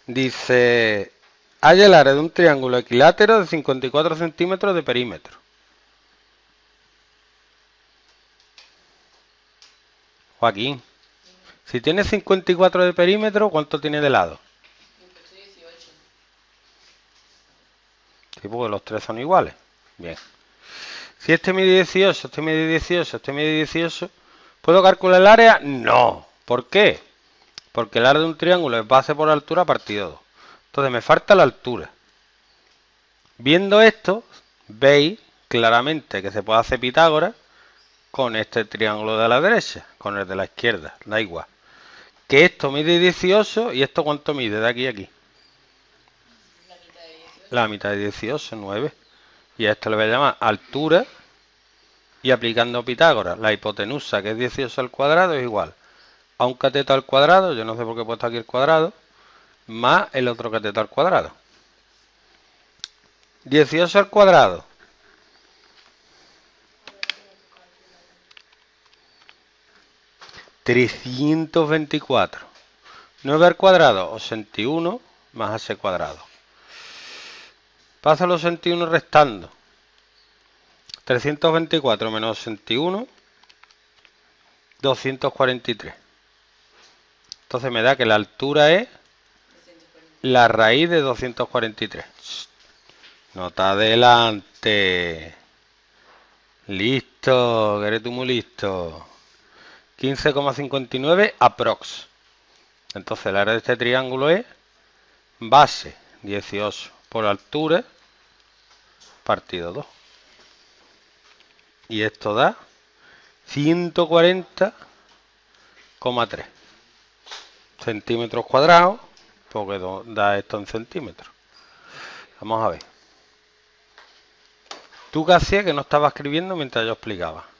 Dice, halla el área de un triángulo equilátero de 54 centímetros de perímetro. Joaquín, si tiene 54 de perímetro, ¿cuánto tiene de lado? 18. Sí, porque los tres son iguales. Bien. Si este mide 18, este mide 18, este mide 18, ¿puedo calcular el área? No. ¿Por qué? Porque el área de un triángulo es base por altura partido 2. Entonces me falta la altura. Viendo esto, veis claramente que se puede hacer Pitágoras con este triángulo de la derecha, con el de la izquierda, da igual. Que esto mide 18 y esto ¿cuánto mide de aquí a aquí? La mitad de 18. La mitad de 18, 9. Y a esto le voy a llamar altura. Y aplicando Pitágoras, la hipotenusa, que es 18 al cuadrado, es igual a un cateto al cuadrado, yo no sé por qué he puesto aquí el cuadrado, más el otro cateto al cuadrado. 18 al cuadrado. 324. 9 al cuadrado, 81 más AC cuadrado. Paso los 81 restando. 324 menos 81, 243. Entonces me da que la altura es 240. la raíz de 243. Nota adelante. Listo, que eres tú muy listo. 15,59 aprox. Entonces el área de este triángulo es base 18 por altura partido 2. Y esto da 140,3 centímetros cuadrados, porque da esto en centímetros. Vamos a ver. ¿Tú qué hacías que no estaba escribiendo mientras yo explicaba?